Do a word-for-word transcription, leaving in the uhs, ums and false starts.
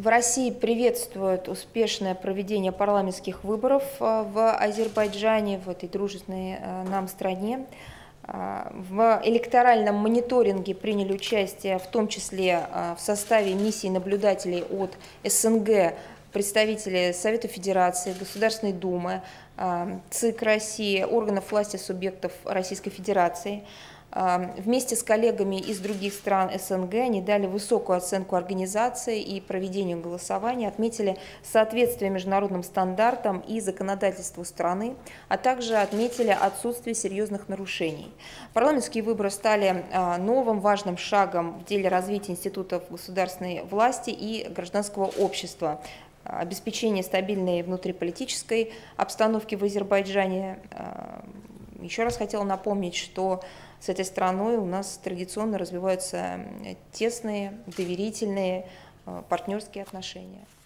В России приветствуют успешное проведение парламентских выборов в Азербайджане, в этой дружественной нам стране. В электоральном мониторинге приняли участие в том числе в составе миссии наблюдателей от СНГ представители Совета Федерации, Государственной Думы, ЦИК России, органов власти субъектов Российской Федерации. Вместе с коллегами из других стран СНГ они дали высокую оценку организации и проведению голосования, отметили соответствие международным стандартам и законодательству страны, а также отметили отсутствие серьезных нарушений. Парламентские выборы стали новым важным шагом в деле развития институтов государственной власти и гражданского общества, обеспечение стабильной внутриполитической обстановки в Азербайджане. Еще раз хотела напомнить, что с этой страной у нас традиционно развиваются тесные, доверительные, партнерские отношения.